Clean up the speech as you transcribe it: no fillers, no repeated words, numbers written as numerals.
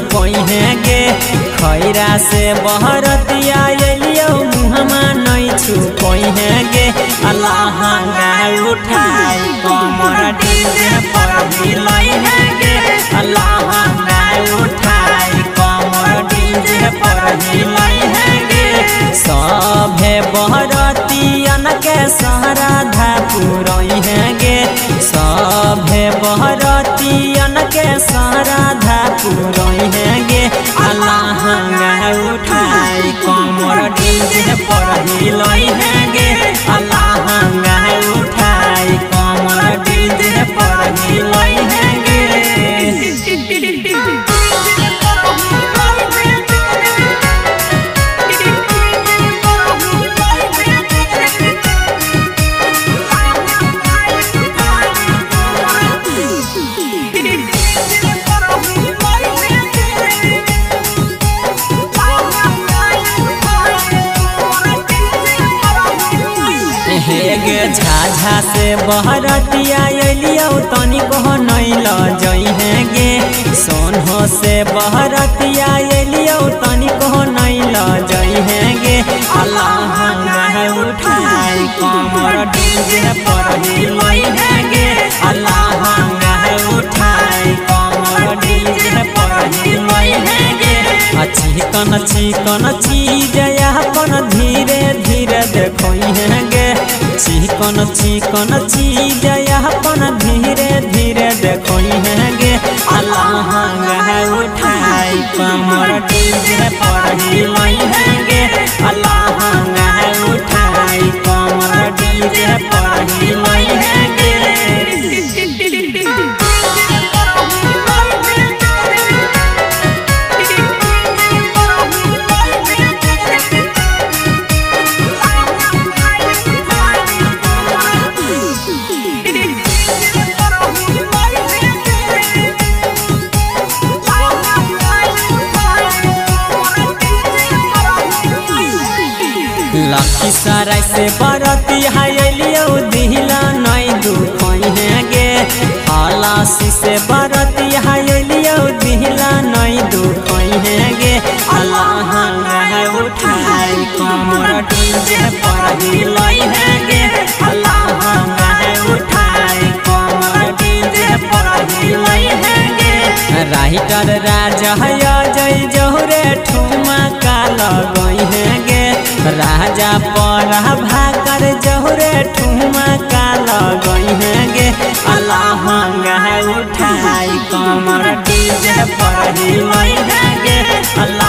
कहे गे खैरा से बहरतिया एलियो मुहमा नहीं छु कहे गे लहंगा उठाई कमर डीजे पर हिलाई है गे लहंगा उठाई कमर डीजे पर हिलाई है गे सभे बहरतियन के सहरा धा पुरई है गे सभे बहरतियन के सहरा धा पुरई है गे लहंगा उठाई कमर डीजे पर हिलाई है गे लहंगा उठाई कमर डीजे पर हिलाई है गे झाझा से बहरतिया एलियो तनी कह नहीं ल जई है गे सोनहो से बहरतिया एलियो तनी कह नहीं ल जई है गे लहंगा उठाई कमर डीजे पर हिलाई है गे लहंगा उठाई कमर डीजे पर हिलाई है गे चिकन चिकन चीज अपन धीरे धीरे देखई है गे चिकन चिकन चीज अपन धीरे धीरे देखई है गे लहंगा उठाई कमर डीजे पर हिलाई है गे लहंगा उठाई कमर डीजे पर हिलाई है गे लखीसराय से बरतिया एलियो दिहला नहीं दुखई है गे हलासी से बरतिया एलियो दिहला नहीं दुखई है गे लहंगा उठाई कमर डीजे पर हिलाई है गे लहंगा उठाई कमर डीजे पर हिलाई है गे राइटर राजा जय जहुरे ठुमा का लगई है गे राजा पर भाकर जहुरे ठुमा का लगई है गे लहंगा उठाई कमर डीजे पर हिलाई है गे।